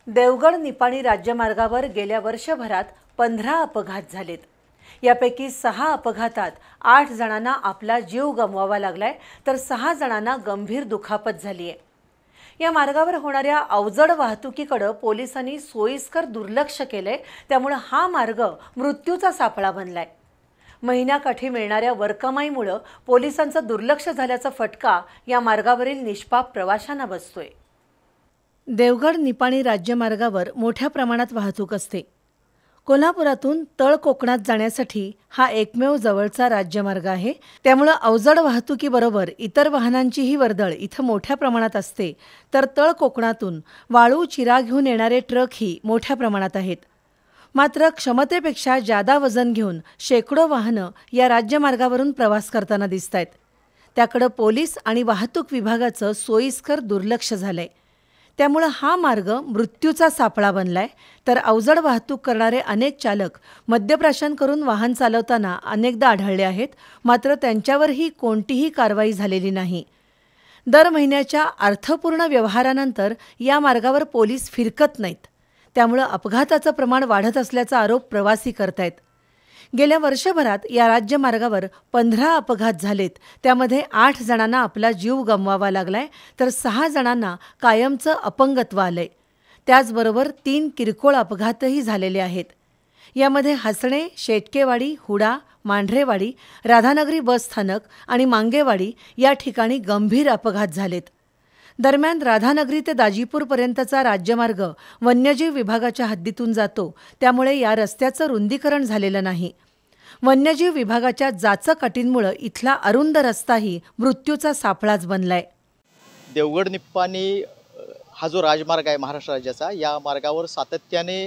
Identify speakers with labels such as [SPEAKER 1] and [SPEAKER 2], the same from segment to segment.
[SPEAKER 1] देवगड निपाणी राज्यमार्गावर गेल्या वर्षभरात 15 अपघात झालेत। यापैकी 6 अपघातात 8 जणांना आपला जीव गमवावा लागलाय तर 6 जणांना गंभीर दुखापत झाली आहे। या मार्गावर होणाऱ्या अवजड वाहतुकीकडे पोलिसांनी सोयीस्कर दुर्लक्ष केले, त्यामुळे हा मार्ग मृत्यूचा सापळा बनलाय। महिन्याकाठी मिळणाऱ्या वरकमाईमुळे पोलिसांचं दुर्लक्ष झाल्याचा फटका या मार्गावरील निष्पाप प्रवाशांना बसतोय। देवगड निपाणी राज्यमार्गावर मोठ्या प्रमाणात वाहतूक असते। कोल्हापुरातून तळ कोकणात जाण्यासाठी हा एकमेव जवळचा राज्यमार्ग आहे, त्यामुळे अवजड वाहतुकीबरोबर इतर वाहनांचीही वर्दळ इथं मोठ्या प्रमाणात असते। तर तळ कोकणातून वाळू चिरा घेऊन येणारे ट्रकही मोठ्या प्रमाणात आहेत। मात्र क्षमतेपेक्षा जादा वजन घेऊन शेकडो वाहनं या राज्यमार्गावरून प्रवास करताना दिसतायत। त्याकडे पोलीस आणि वाहतूक विभागाचं सोयीस्कर दुर्लक्ष झालंय, त्यामुळे हा मार्ग मृत्यूचा सापळा बनलाय। तर अवजड वाहतूक करणारे अनेक चालक मद्यप्राशन करून वाहन चालवताना अनेकदा आढळले आहेत, मात्र त्यांच्यावरही कोणतीही कारवाई झालेली नाही। दर महिन्याच्या अर्थपूर्ण व्यवहारानंतर या मार्गावर पोलीस फिरकत नाहीत, त्यामुळे अपघाताचं प्रमाण वाढत असल्याचा आरोप प्रवासी करतायत। गेल्या वर्षभरात या राज्यमार्गावर 15 अपघात झालेत, त्यामध्ये 8 जणांना आपला जीव गमवावा लागलाय तर 6 जणांना कायमचं अपंगत्व आलंय। त्याचबरोबर 3 किरकोळ अपघातही झालेले आहेत। यामध्ये हसणे, शेटकेवाडी, हुडा, मांढरेवाडी, राधानगरी बस स्थानक आणि मांगेवाडी या ठिकाणी गंभीर अपघात झालेत। दरम्यान राधानगरी ते दाजीपूरपर्यंतचा राज्यमार्ग वन्यजीव विभागाच्या हद्दीतून जातो, त्यामुळे या रस्त्याचं रुंदीकरण झालेलं नाही। वन्यजीव विभागाच्या जाचक अटींमुळे इथला अरुंद रस्ताही मृत्यूचा सापळाच बनलाय।
[SPEAKER 2] देवगड निपाणी हा जो राजमार्ग आहे महाराष्ट्र राज्याचा, या मार्गावर सातत्याने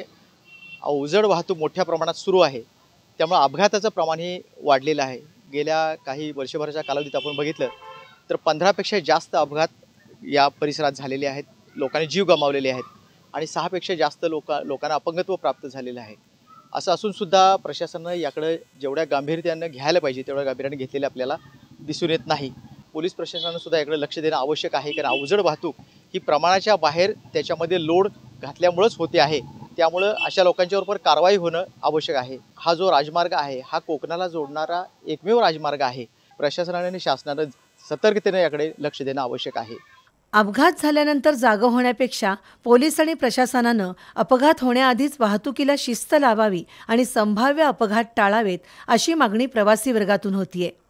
[SPEAKER 2] अवजड वाहतूक मोठ्या प्रमाणात सुरू आहे, त्यामुळे अपघाताचं प्रमाणही वाढलेलं आहे। गेल्या काही वर्षभराच्या कालावधीत आपण बघितलं तर 15पेक्षा जास्त अपघात या परिसरात झालेले आहेत, लोकांनी जीव गमावलेले आहेत आणि 6पेक्षा जास्त लोकांना अपंगत्व प्राप्त झालेलं आहे। असं असून सुद्धा प्रशासनानं याकडे जेवढ्या गांभीर्याने घ्यायला पाहिजे तेवढ्या गांभीर्याने घेतलेले आपल्याला दिसून येत नाही। पोलीस प्रशासनानं सुद्धा याकडे लक्ष देणं आवश्यक आहे, कारण अवजड वाहतूक ही प्रमाणाच्या बाहेर त्याच्यामध्ये लोड घातल्यामुळेच होते आहे, त्यामुळे अशा लोकांच्यावर कारवाई होणं आवश्यक आहे। हा जो राजमार्ग आहे हा कोकणाला जोडणारा एकमेव राजमार्ग आहे। प्रशासनाने आणि शासनानं सतर्कतेने याकडे लक्ष देणं आवश्यक आहे।
[SPEAKER 1] अपघात झाल्यानंतर जागा होण्यापेक्षा पोलीस आणि प्रशासनानं अपघात होण्याआधीच वाहतुकीला शिस्त लावावी आणि संभाव्य अपघात टाळावेत, अशी मागणी प्रवासी वर्गातून होतीये।